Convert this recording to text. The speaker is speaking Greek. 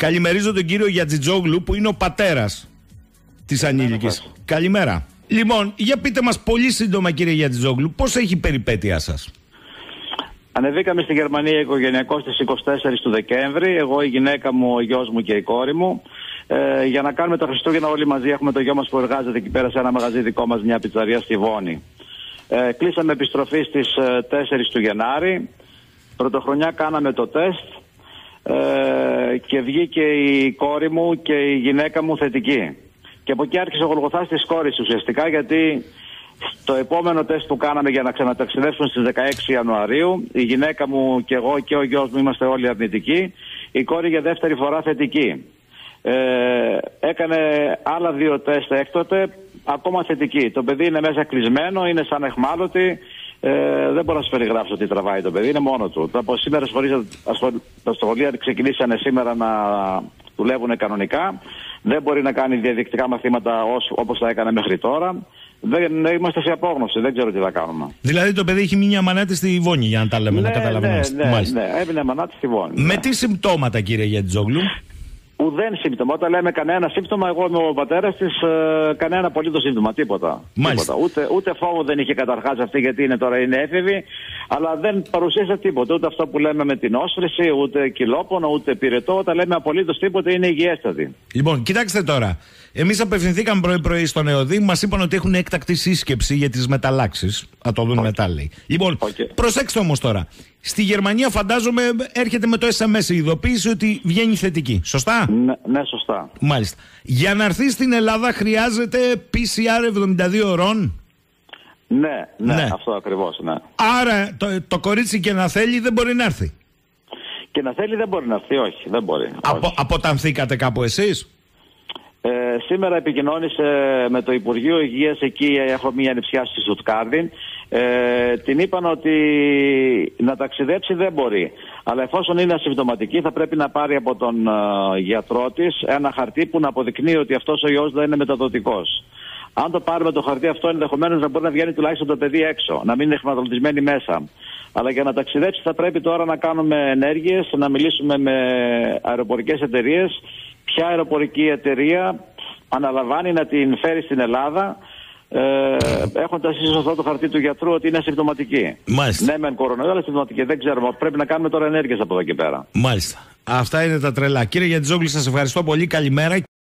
Καλημερίζω τον κύριο Γιατζιτζόγλου που είναι ο πατέρας της ανήλικης. Καλημέρα. Λοιπόν, για πείτε μας πολύ σύντομα, κύριε Γιατζιτζόγλου, πώς έχει η περιπέτειά σας? Ανεβήκαμε στη Γερμανία οικογενειακώς στις 24 του Δεκέμβρη, εγώ, η γυναίκα μου, ο γιος μου και η κόρη μου, για να κάνουμε τα Χριστούγεννα όλοι μαζί. Έχουμε το γιο μας που εργάζεται εκεί πέρα σε ένα μαγαζί δικό μας, μια πιτσαρία στη Βόνη. Κλείσαμε επιστροφή στις 4 του Γενάρη. Πρωτοχρονιά κάναμε το τεστ και βγήκε η κόρη μου και η γυναίκα μου θετική. Και από εκεί άρχισε ο Γολγοθάς της κόρης ουσιαστικά, γιατί στο επόμενο τεστ που κάναμε για να ξαναταξιδέψουν στις 16 Ιανουαρίου, η γυναίκα μου και εγώ και ο γιος μου είμαστε όλοι αρνητικοί. Η κόρη για δεύτερη φορά θετική. Έκανε άλλα 2 τεστ έκτοτε, ακόμα θετική. Το παιδί είναι μέσα κλεισμένο, είναι σαν εχμάλωτη. Δεν μπορώ να σας περιγράψω τι τραβάει το παιδί, είναι μόνο του. Από σήμερα τα σχολεία ξεκινήσανε σήμερα να δουλεύουν κανονικά. Δεν μπορεί να κάνει διαδικτυακά μαθήματα όπως τα έκανε μέχρι τώρα. Είμαστε σε απόγνωση, δεν ξέρω τι θα κάνουμε. Δηλαδή το παιδί έχει μείνει αμανάτη στη Βόνη, για να τα λέμε, να καταλαβαίνουμε. Ναι, έμεινε αμανάτη στη Βόνη. Με τι συμπτώματα, κύριε Γιατζιτζόγλου? Ουδέν σύμπτωμα. Όταν λέμε κανένα σύμπτωμα, εγώ είμαι ο πατέρας της, κανένα απολύτως σύμπτωμα. Τίποτα. Ούτε φόβο δεν είχε καταρχάς αυτή, γιατί είναι έφηβη, αλλά δεν παρουσίασε τίποτα. Ούτε αυτό που λέμε με την όσφρηση, ούτε κυλόπονο, ούτε πυρετό. Όταν λέμε απολύτως τίποτα, είναι υγιέστατη. Λοιπόν, κοιτάξτε τώρα. Εμείς απευθυνθήκαμε πρωί-πρωί στον ΕΟΔΗ, μας είπαν ότι έχουν έκτακτη σύσκεψη για τις μεταλλάξεις. Θα το δουν μετά, λέει. Λοιπόν, προσέξτε όμως τώρα. Στη Γερμανία, φαντάζομαι, έρχεται με το SMS η ειδοποίηση ότι βγαίνει θετική. Σωστά? Ναι, σωστά. Μάλιστα. Για να έρθει στην Ελλάδα χρειάζεται PCR 72 ώρων. Ναι, αυτό ακριβώς, ναι. Άρα το κορίτσι και να θέλει δεν μπορεί να έρθει. Και να θέλει δεν μπορεί να έρθει, όχι, δεν μπορεί. Αποτανθήκατε κάπου εσείς? Σήμερα επικοινώνησε με το Υπουργείο Υγείας, εκεί έχω μία ανιψιά στη Στουτγκάρδη. Την είπαν ότι να ταξιδέψει δεν μπορεί. Αλλά εφόσον είναι ασυμπτωματική, θα πρέπει να πάρει από τον γιατρό της ένα χαρτί που να αποδεικνύει ότι αυτός ο ιός δεν είναι μεταδοτικός. Αν το πάρουμε το χαρτί αυτό, ενδεχομένως να μπορεί να βγαίνει τουλάχιστον το παιδί έξω, να μην είναι χρηματοδοτισμένη μέσα. Αλλά για να ταξιδέψει θα πρέπει τώρα να κάνουμε ενέργειες, να μιλήσουμε με αεροπορικές εταιρείες. Ποια αεροπορική εταιρεία αναλαμβάνει να την φέρει στην Ελλάδα, έχοντας ίσως αυτό το χαρτί του γιατρού ότι είναι ασυμπτωματική. Μάλιστα. Ναι, μεν κορονοϊό, αλλά ασυμπτωματική. Δεν ξέρουμε. Πρέπει να κάνουμε τώρα ενέργειες από εδώ και πέρα. Μάλιστα. Αυτά είναι τα τρελά. Κύριε Γιατζιτζόγλου, σας ευχαριστώ πολύ. Καλημέρα.